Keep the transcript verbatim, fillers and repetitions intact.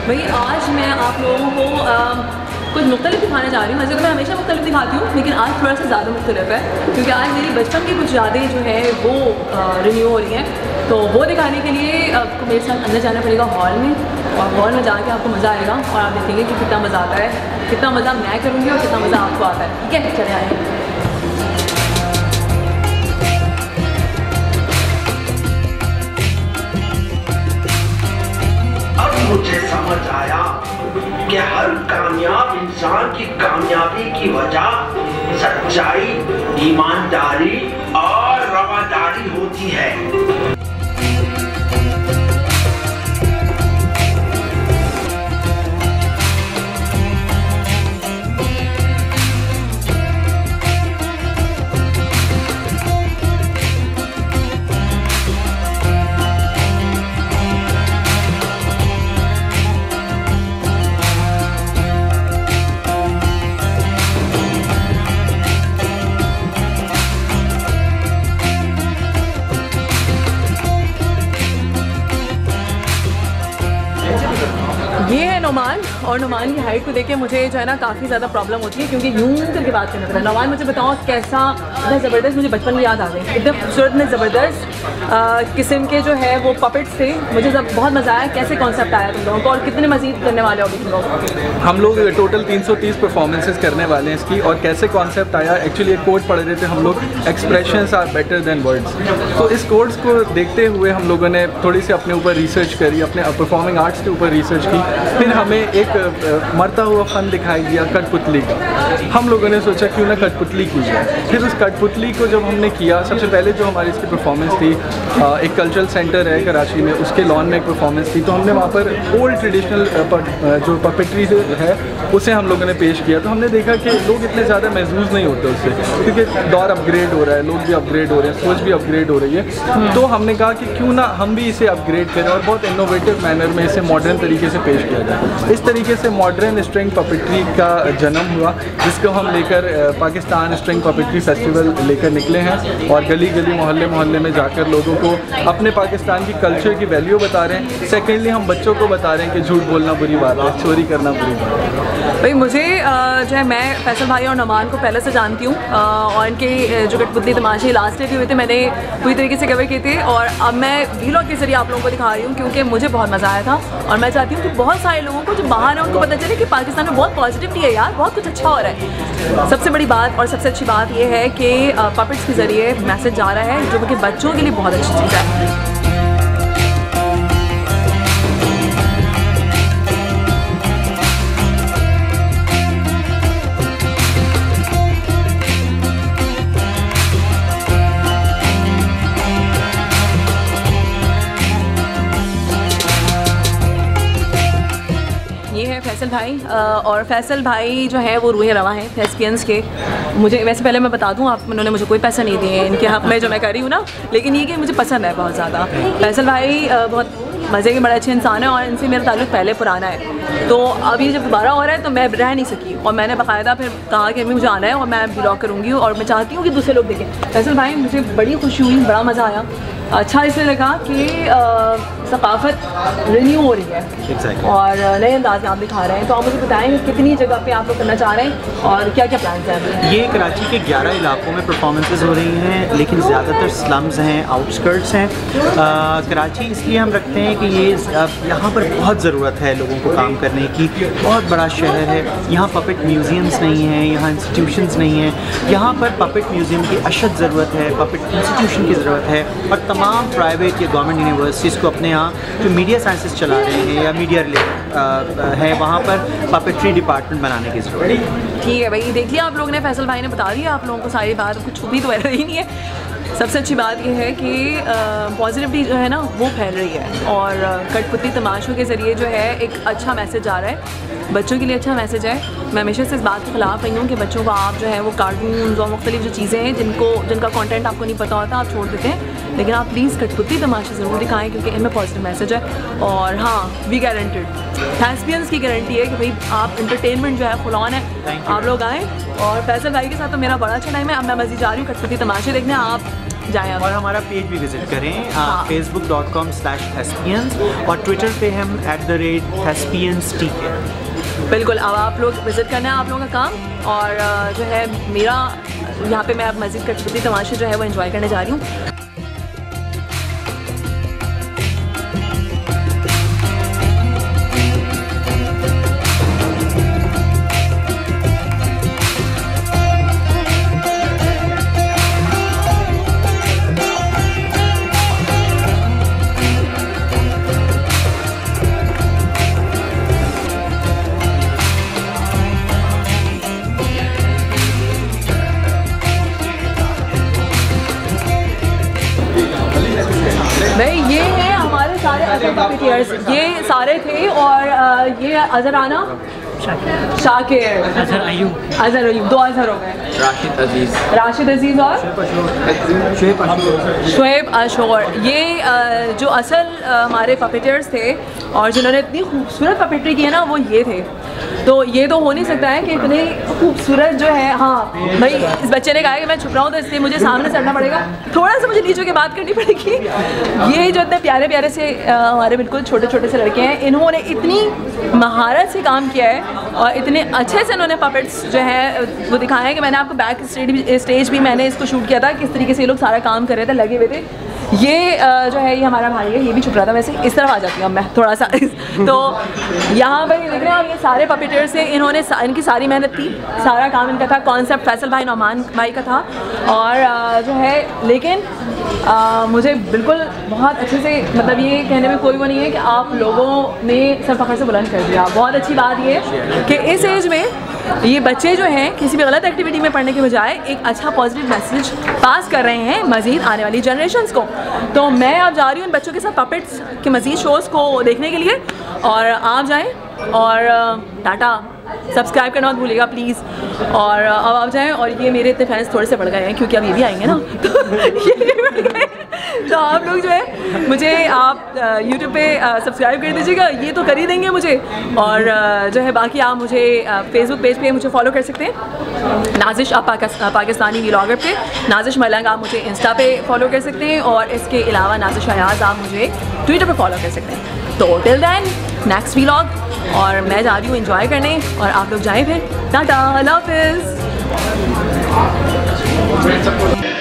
भाई आज मैं आप लोगों को आ, कुछ मुख्तलिफ दिखाने जा रही हूँ। वैसे तो मैं हमेशा मुख्तलिफ दिखाती हूँ, लेकिन आज थोड़ा सा ज़्यादा मुख्तलिफ है क्योंकि आज मेरी बचपन की कुछ यादें जो है वो रिन्यू हो रही हैं। तो वो दिखाने के लिए आपको मेरे साथ अंदर जाना पड़ेगा हॉल में, और हॉल में जाके आपको मज़ा आएगा और आप देखेंगे कि कितना मज़ा आता है, कितना मज़ा मैं करूँगी और कितना मज़ा आपको आता है। ठीक है, चले आए। मुझे समझ आया कि हर कामयाब इंसान की कामयाबी की वजह सच्चाई, ईमानदारी और रवादारी होती है। ये है नोमान, और नोमान की हाइट को देख के मुझे जो है ना काफ़ी ज़्यादा प्रॉब्लम होती है क्योंकि यूं करके बात करना पड़ता है। नोमान मुझे बताओ कैसा, इतना ज़बरदस्त, मुझे बचपन में याद आ गई, एकदम खूबसूरत में ज़बरदस्त किस्म के जो है वो पपेट्स थे। मुझे जब बहुत मज़ा आया, कैसे कॉन्सेप्ट आया तुम लोगों को और कितने मज़ीद करने वाले हो तुम लोग? हम लोग टोटल तीन सौ तीस परफॉर्मेंसेस करने वाले हैं इसकी। और कैसे कॉन्सेप्ट आया, एक्चुअली एक कोड पढ़ रहे थे हम लोग, expressions are better than words. तो इस कोड्स को देखते हुए हम लोगों ने थोड़ी सी अपने ऊपर रिसर्च करी, अपने परफॉर्मिंग आर्ट्स के ऊपर रिसर्च की। फिर हमें एक मरता हुआ फन दिखाई दिया कठपुतली का। हम लोगों ने सोचा क्यों ना कठपुतली की जाए। फिर उस कठपुतली को जब हमने किया, सबसे पहले जो हमारी इसकी परफॉर्मेंस थी, एक कल्चरल सेंटर है कराची में, उसके लॉन में एक परफॉर्मेंस थी। तो हमने वहाँ पर ओल्ड ट्रेडिशनल जो पपेट्री है उसे हम लोगों ने पेश किया। तो हमने देखा कि लोग इतने ज़्यादा महसूस नहीं होते उससे, क्योंकि दौर अपग्रेड हो रहा है, लोग भी अपग्रेड हो रहे हैं, सोच भी अपग्रेड हो रही है। तो हमने कहा कि क्यों ना हम भी इसे अपग्रेड करें और बहुत इनोवेटिव मैनर में इसे मॉडर्न तरीके से पेश किया जाए। इस तरीके से मॉडर्न स्ट्रिंग पपेट्री का जन्म हुआ, जिसको हम लेकर पाकिस्तान स्ट्रिंग पपेट्री फेस्टिवल लेकर निकले हैं और गली गली मोहल्ले मोहल्ले में जाकर लोगों को अपने पाकिस्तान की कल्चर की वैल्यू बता रहे हैं। सेकेंडली हम बच्चों को बता रहे हैं कि झूठ बोलना बुरी बात है, चोरी करना बुरी बात है। भाई मुझे जो है, मैं फैसल भाई और नोमान को पहले से जानती हूँ और इनके जो कठपुतली तमाशे लास्ट डे भी हुए थे, मैंने पूरी तरीके से कवर किए थे और अब मैं वीलॉग के जरिए आप लोगों को दिखा रही हूँ क्योंकि मुझे बहुत मज़ा आया था। और मैं चाहती हूँ कि बहुत सारे लोगों को जो बाहर है उनको पता चले कि पाकिस्तान में बहुत पॉजिटिविटी है यार, बहुत कुछ अच्छा हो रहा है। सबसे बड़ी बात और सबसे अच्छी बात यह है कि पपेट्स के ज़रिए मैसेज जा रहा है जो कि बच्चों के लिए बहुत अच्छी चीज़ है। ये है फैसल भाई, और फैसल भाई जो है वो रूहे रवा हैं थेस्पियंस के। मुझे वैसे पहले मैं बता दूं, आप उन्होंने मुझे कोई पैसा नहीं दिए इनके हक़ में जो मैं कर रही हूँ ना, लेकिन ये कि मुझे पसंद है बहुत ज़्यादा। फैसल भाई बहुत मज़े के बड़े अच्छे इंसान है और इनसे मेरा ताल्लुक़ पहले पुराना है। तो अब ये जब दोबारा हो रहा है तो मैं रह नहीं सकी और मैंने बाकायदा फिर कहा कि अभी मुझे आना है और मैं ब्लॉग करूँगी और मैं चाहती हूँ कि दूसरे लोग देखें। फैसल भाई मुझे बड़ी खुशी हुई, बड़ा मज़ा आया। अच्छा इसलिए लगा कि सकाफ़त रिन्यू हो रही है exactly. और नए अंदाज में आप दिखा रहे हैं। तो आप मुझे बताएं कितनी जगह पे आप लोग करना चाह रहे हैं और क्या क्या प्लान हैं? ये कराची के ग्यारह इलाकों में परफॉर्मेंसेज हो रही हैं, लेकिन ज़्यादातर स्लम्स हैं, आउटस्कर्ट्स हैं। कराची इसलिए हम रखते हैं कि ये यहाँ पर बहुत ज़रूरत है लोगों को काम करने की, बहुत बड़ा शहर है। यहाँ पपेट म्यूज़ियम्स नहीं हैं, यहाँ इंस्टीट्यूशंस नहीं हैं। यहाँ पर पपेट म्यूज़ियम की अशद ज़रूरत है, पपेट इंस्टीट्यूशन की ज़रूरत है और तमाम प्राइवेट या गवर्नमेंट यूनिवर्सिटीज़ को अपने यहाँ जो मीडिया साइंसेस चला रहे हैं या मीडिया रिलेटेड है वहाँ पर पपेट्री डिपार्टमेंट बनाने की ज़रूरत है। ठीक है भाई, देख लिया आप लोगों ने, फैसल भाई ने बता दिया आप लोगों को सारी बात, कुछ छुपी तो रही नहीं है। सबसे अच्छी बात यह है कि पॉजिटिविटी जो है ना वो फैल रही है और कठपुतली तमाशों के ज़रिए जो है एक अच्छा मैसेज आ रहा है, बच्चों के लिए अच्छा मैसेज है। मैं हमेशा से इस बात के ख़िलाफ़ रही हूँ कि बच्चों को आप जो है वो कार्टून्स और मुख्तलिफ जो चीज़ें हैं जिनको जिनका कंटेंट आपको नहीं पता होता आप छोड़ देते हैं, लेकिन आप प्लीज़ कठपुतली तमाशे ज़रूर दिखाएँ क्योंकि इनमें पॉजिटिव मैसेज है। और हाँ, वी गारंटेड, थेस्पियंस की गारंटी है कि भाई आप इंटरटेनमेंट जो है फुल ऑन है, आप लोग आएँ। और फैसल भाई के साथ तो मेरा बड़ा अच्छा टाइम है। अब मैं मज़ीद जा रही हूँ कठपुतली तमाशे देखने, आप जाएँ आप। और हमारा पेज भी विजिट करें, Facebook dot com slash thespians, और ट्विटर पे हम एट द रेट थेस्पियंस टीके। बिल्कुल, अब आप लोग विज़िट करना है आप लोगों का काम। और जो है मेरा यहाँ पे मैं अब मस्जिद कठपुतली तमाशे जो है वो एंजॉय करने जा रही हूँ। भाई ये हैं हमारे सारे अजहर पपेटियर्स, ये सारे थे। और आ, ये अजहर आना, शाकिर, अजहर अयूब, अजहर अयूब, दो अजहर हो गए। राशिद अजीज, राशिद अजीज और शुएब अशोर। ये आ, जो असल आ, हमारे पपेटियर्स थे और जिन्होंने इतनी खूबसूरत पपेट्री की है ना, वो ये थे। तो ये तो हो नहीं सकता है कि इतने खूबसूरत जो है। हाँ भाई, इस बच्चे ने कहा कि मैं छुप रहा हूँ तो इसलिए मुझे सामने चढ़ना पड़ेगा, थोड़ा सा मुझे नीचे के बात करनी पड़ेगी। ये जो इतने प्यारे प्यारे से हमारे बिल्कुल छोटे छोटे से लड़के हैं, इन्होंने इतनी महारत से काम किया है और इतने अच्छे से इन्होंने पपेट्स जो है वो दिखाया है कि मैंने आपको बैक स्टेज स्टेज भी मैंने इसको शूट किया था, किस तरीके से ये लोग सारा काम कर रहे थे, लगे हुए थे। ये जो है ये हमारा भाई है, ये भी छुप रहा था। वैसे इस तरफ आ जाती हूँ मैं थोड़ा सा। तो यहाँ पर देख रहे हैं आप, ये सारे पपेटर्स से इन्होंने इनकी सारी मेहनत थी, सारा काम इनका था। कॉन्सेप्ट फैसल भाई नौमान भाई का था। और जो है लेकिन आ, मुझे बिल्कुल बहुत अच्छे से, मतलब ये कहने में कोई वो नहीं है कि आप लोगों ने सर फखर से बुलंद कर दिया। बहुत अच्छी बात ये कि इस एज में ये बच्चे जो हैं किसी भी गलत एक्टिविटी में पढ़ने के बजाय एक अच्छा पॉजिटिव मैसेज पास कर रहे हैं मज़ीद आने वाली जनरेशन्स को। तो मैं अब जा रही हूँ इन बच्चों के साथ पपेट्स के मज़ीद शोज़ को देखने के लिए। और आप जाएँ और टाटा, सब्सक्राइब करना मत भूलिएगा प्लीज़। और अब आप जाएँ। और ये मेरे इतने फैंस थोड़े से बढ़ गए हैं क्योंकि अब ये भी आएंगे ना, तो ये भी बढ़ गए। तो आप लोग जो है मुझे आप यूट्यूब पे सब्सक्राइब कर दीजिएगा, ये तो कर ही देंगे मुझे। और जो है बाकी आप मुझे फेसबुक पेज पे मुझे फॉलो कर सकते हैं, नाजिश आप पाकिस्तानी व्लॉगर पे, नाजिश मलंग आप मुझे इंस्टा पे फॉलो कर सकते हैं। और इसके अलावा नाजिश अयाज आप मुझे ट्विटर पे फॉलो कर सकते हैं। तो टिल देन नेक्स्ट व्लॉग। और मैं जा रही हूँ एंजॉय करने और आप लोग जाएँ फिर। टाटा, अल्लाह हाफ़िज़।